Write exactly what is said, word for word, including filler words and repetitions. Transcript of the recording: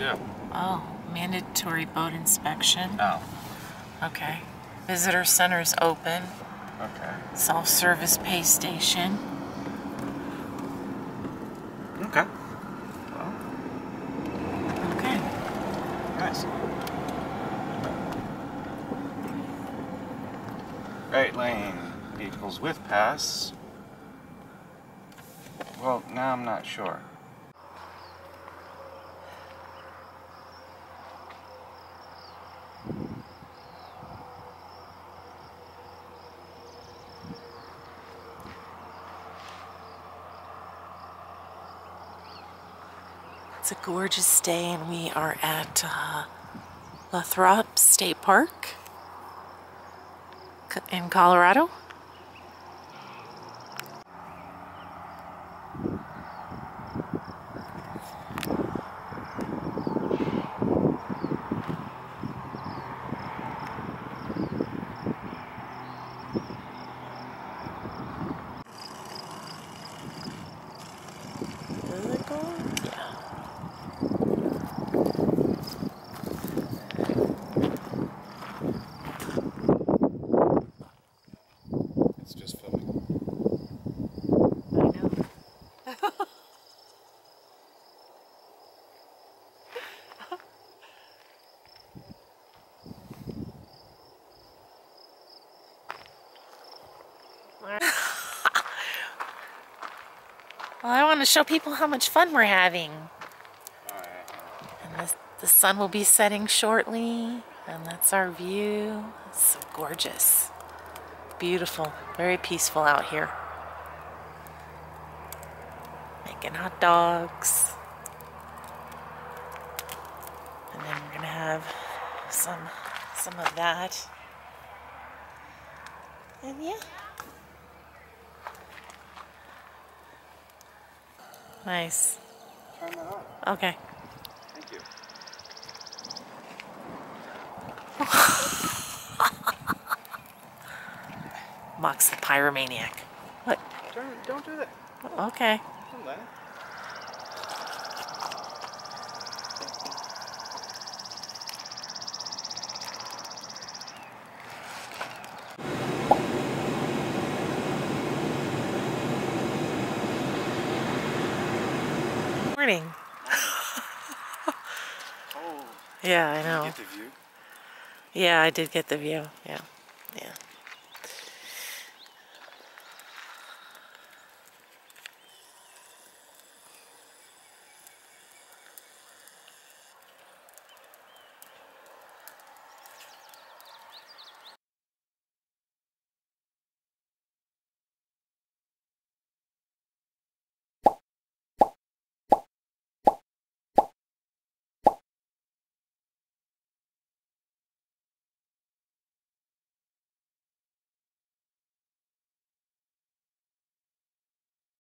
do? Oh, mandatory boat inspection. Oh. Okay. Visitor center's open. Okay. Self-service pay station. Okay. Well. Okay. Nice. Right lane. Vehicles with pass. Well, now I'm not sure. It's a gorgeous day, and we are at uh, Lathrop State Park in Colorado. Does it go? Yeah. It's just filming. I know. Well, I want to show people how much fun we're having. Alright. And the, the sun will be setting shortly, and that's our view. It's so gorgeous. Beautiful. Very peaceful out here. Making hot dogs. And then we're gonna have some some of that. And yeah. Nice. Turn that on. Okay. Thank you. Mox the pyromaniac. What? Don't, don't do that. Okay. Don't let it. Morning. Oh. Yeah, I know. Get the view. Yeah, I did get the view. Yeah. Yeah.